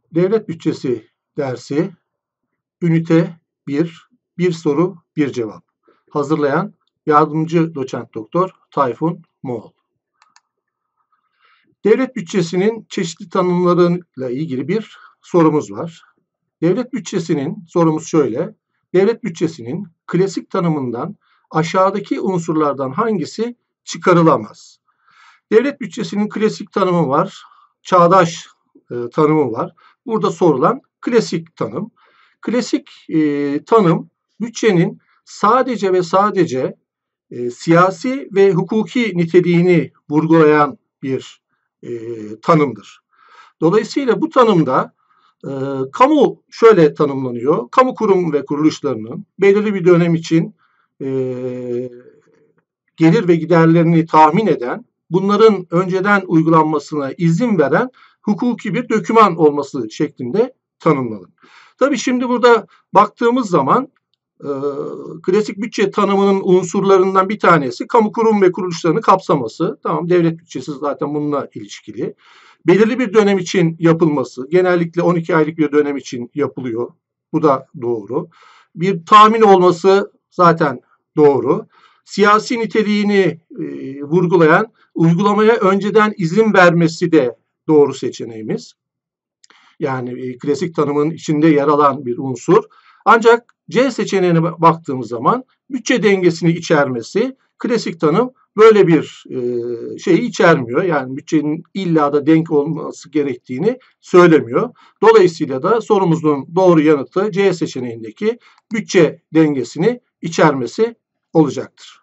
Devlet bütçesi dersi, ünite 1, bir soru, bir cevap. Hazırlayan yardımcı doçent doktor Tayfun Moğol. Devlet bütçesinin çeşitli tanımlarıyla ilgili bir sorumuz var. Devlet bütçesinin, sorumuz şöyle, devlet bütçesinin klasik tanımından aşağıdaki unsurlardan hangisi çıkarılamaz? Devlet bütçesinin klasik tanımı var, çağdaş tanımı var. Burada sorulan klasik tanım. Klasik tanım bütçenin sadece ve sadece siyasi ve hukuki niteliğini vurgulayan bir tanımdır. Dolayısıyla bu tanımda kamu şöyle tanımlanıyor. Kamu kurum ve kuruluşlarının belirli bir dönem için gelir ve giderlerini tahmin eden, bunların önceden uygulanmasına izin veren hukuki bir doküman olması şeklinde tanımlanır. Tabii şimdi burada baktığımız zaman klasik bütçe tanımının unsurlarından bir tanesi kamu kurum ve kuruluşlarını kapsaması. Tamam, devlet bütçesi zaten bununla ilişkili. Belirli bir dönem için yapılması, genellikle 12 aylık bir dönem için yapılıyor. Bu da doğru. Bir tahmin olması zaten doğru. Siyasi niteliğini vurgulayan, uygulamaya önceden izin vermesi de doğru seçeneğimiz. Yani klasik tanımın içinde yer alan bir unsur. Ancak C seçeneğine baktığımız zaman bütçe dengesini içermesi, klasik tanım böyle bir şeyi içermiyor. Yani bütçenin illa da denk olması gerektiğini söylemiyor. Dolayısıyla da sorumuzun doğru yanıtı C seçeneğindeki bütçe dengesini içermesi olacaktır.